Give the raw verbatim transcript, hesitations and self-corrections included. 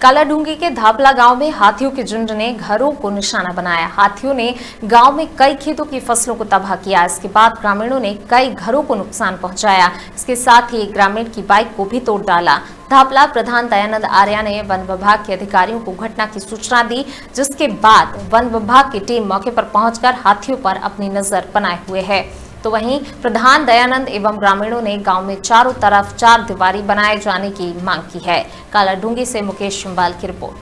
कालाढूंगी के धापला गांव में हाथियों के झुंड ने घरों को निशाना बनाया। हाथियों ने गांव में कई खेतों की फसलों को तबाह किया। इसके बाद ग्रामीणों ने कई घरों को नुकसान पहुंचाया। इसके साथ ही एक ग्रामीण की बाइक को भी तोड़ डाला। धापला प्रधान दयानंद आर्या ने वन विभाग के अधिकारियों को घटना की सूचना दी, जिसके बाद वन विभाग की टीम मौके पर पहुंचकर हाथियों पर अपनी नजर बनाए हुए है। तो वहीं प्रधान दयानंद एवं ग्रामीणों ने गांव में चारों तरफ चार दीवारी बनाए जाने की मांग की है। कालाढूंगी से मुकेश शिम्बाल की रिपोर्ट।